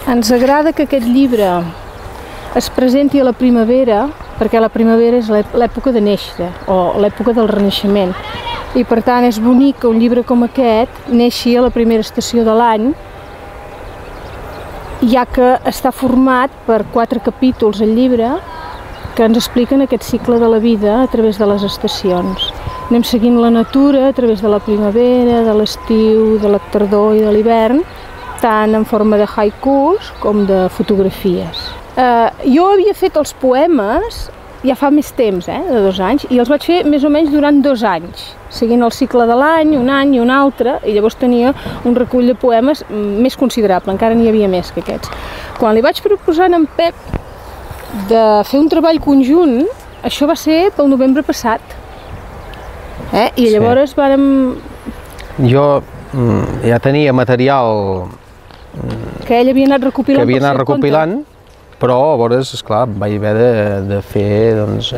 Ens agrada que aquest llibre es presenti a la primavera, perquè la primavera és l'època de néixer, o l'època del renaixement. I per tant és bonic que un llibre com aquest neixi a la primera estació de l'any, ja que està format per 4 capítols al llibre que ens expliquen aquest cicle de la vida a través de les estacions. Anem seguint la natura a través de la primavera, de l'estiu, de la tardor i de l'hivern, tant en forma de haikus com de fotografies. Jo havia fet els poemes ja fa més temps, de 2 anys, i els vaig fer més o menys durant 2 anys, seguint el cicle de l'any, un any i un altre, i llavors tenia un recull de poemes més considerable, encara n'hi havia més que aquests. Quan li vaig proposar a en Pep de fer un treball conjunt, això va ser pel novembre passat, i llavors vàrem... Jo ja tenia material que ell havia anat recopilant, però llavors, esclar, vaig haver de fer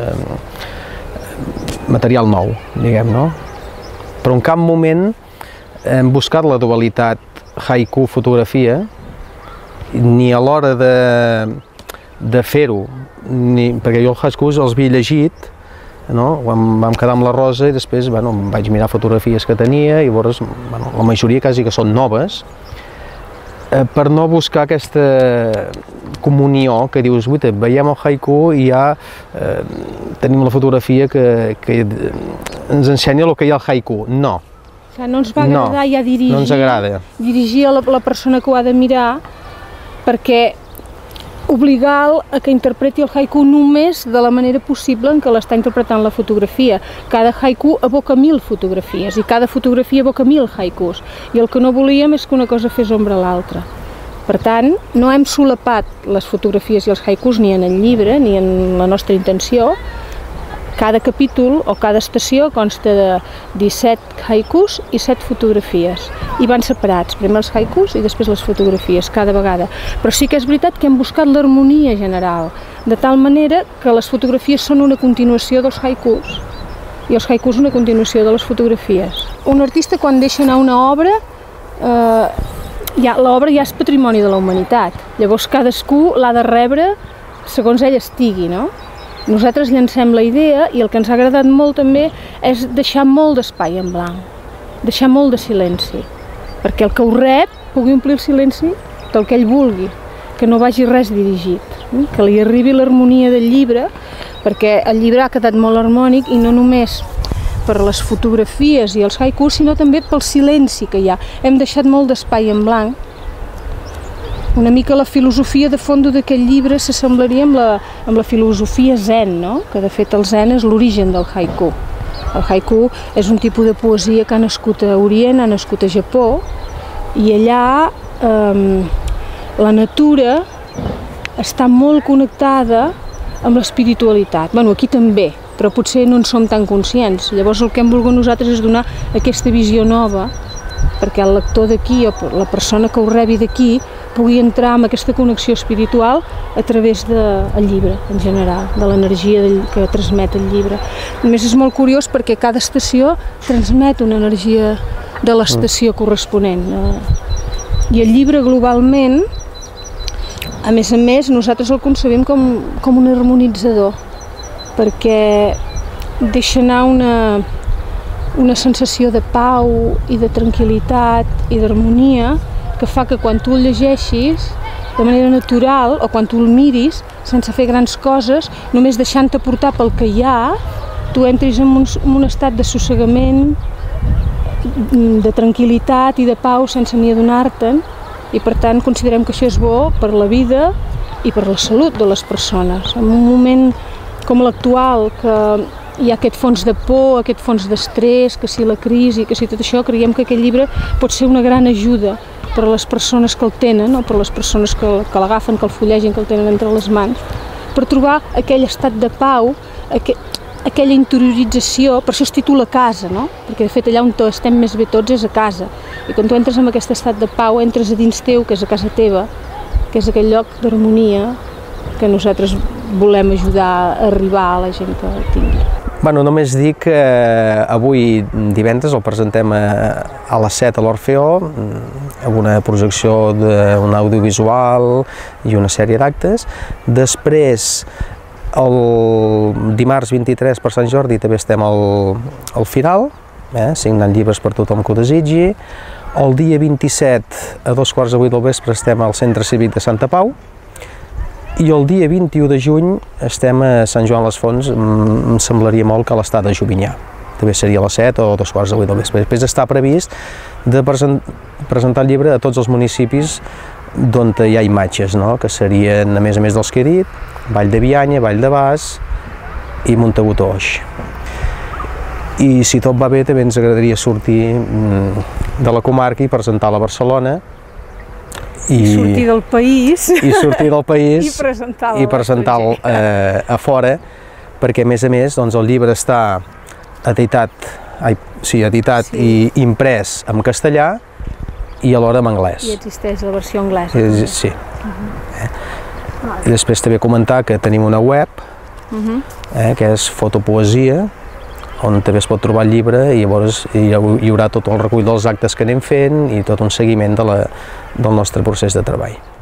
material nou, diguem, no? Però en cap moment hem buscat la dualitat haiku-fotografia, ni a l'hora de fer-ho, perquè jo els haikus els havia llegit, vam quedar amb la Rosa i després vaig mirar fotografies que tenia i llavors la majoria quasi que són noves, per no buscar aquesta comunió que dius, veiem el haiku i ja tenim la fotografia que ens ensenya el que hi ha al haiku. No. No ens va agradar ja dirigir a la persona que ho ha de mirar, perquè obligar a que interpreti el haiku només de la manera possible en què l'està interpretant la fotografia. Cada haiku evoca 1000 fotografies i cada fotografia evoca 1000 haikus. I el que no volíem és que una cosa fes ombra a l'altra. Per tant, no hem solapat les fotografies i els haikus ni en el llibre ni en la nostra intenció. Cada capítol o cada estació consta de 17 haikus i 7 fotografies. I van separats, primer els haikus i després les fotografies, cada vegada. Però sí que és veritat que hem buscat l'harmonia general, de tal manera que les fotografies són una continuació dels haikus i els haikus una continuació de les fotografies. Un artista, quan deixa anar una obra, l'obra ja és patrimoni de la humanitat. Llavors cadascú l'ha de rebre segons ell estigui, no? Nosaltres llancem la idea i el que ens ha agradat molt també és deixar molt d'espai en blanc, deixar molt de silenci, perquè el que ho rep pugui omplir el silenci del que ell vulgui, que no vagi res dirigit, que li arribi l'harmonia del llibre, perquè el llibre ha quedat molt harmònic i no només per les fotografies i els haikus, sinó també pel silenci que hi ha. Hem deixat molt d'espai en blanc. Una mica la filosofia de fons d'aquest llibre s'assemblaria amb la filosofia zen, no? Que de fet el zen és l'origen del haiku. El haiku és un tipus de poesia que ha nascut a Orient, ha nascut a Japó, i allà la natura està molt connectada amb l'espiritualitat. Bueno, aquí també, però potser no en som tan conscients. Llavors el que hem volgut nosaltres és donar aquesta visió nova, perquè el lector d'aquí o la persona que ho rebi d'aquí pugui entrar en aquesta connexió espiritual a través del llibre, en general, de l'energia que transmet el llibre. A més, és molt curiós perquè cada estació transmet una energia de l'estació corresponent. I el llibre, globalment, a més, nosaltres el concebim com un harmonitzador, perquè deixa anar una sensació de pau i de tranquil·litat i d'harmonia que fa que quan tu el llegeixis de manera natural o quan tu el miris sense fer grans coses, només deixant-te portar pel que hi ha, tu entris en un estat de sossegament, de tranquil·litat i de pau sense ni adonar-te'n, i per tant considerem que això és bo per la vida i per la salut de les persones. En un moment com l'actual, que hi ha aquest fons de por, aquest fons d'estrès, que si la crisi, que si tot això, creiem que aquest llibre pot ser una gran ajuda per a les persones que el tenen, o per a les persones que l'agafen, que el fullegen, que el tenen entre les mans, per trobar aquell estat de pau, aquella interiorització. Per això es titula Casa, no? Perquè de fet allà on estem més bé tots és a casa. I quan tu entres en aquest estat de pau, entres a dins teu, que és a casa teva, que és aquell lloc d'harmonia que nosaltres volem ajudar a arribar a la gent que el tingui. Bueno, només dic que avui divendres el presentem a les 7 a l'Orfeó, amb una projecció d'un audiovisual i una sèrie d'actes. Després, el dimarts 23 per Sant Jordi també estem al Firal, signant llibres per tothom que ho desitgi. El dia 27 a 2:15 del vespre estem al Centre Cívic de Santa Pau. I el dia 21 de juny estem a Sant Joan les Fonts, em semblaria molt que a l'Estad de Jovinyà. També seria a les 7 o 2:15 del vespre. Després està previst de presentar el llibre a tots els municipis d'on hi ha imatges, que serien, a més dels que he dit, Vall de Bianya, Vall de Bas i Montagut Oix. I si tot va bé també ens agradaria sortir de la comarca i presentar-la a Barcelona, i sortir del país i presentar-lo a fora, perquè a més el llibre està editat i imprès en castellà i alhora en anglès. I existeix la versió anglesa. Sí. I després també comentar que tenim una web, que és Fotopoesia, on també es pot trobar el llibre i llavors hi haurà tot el recull dels actes que anem fent i tot un seguiment del nostre procés de treball.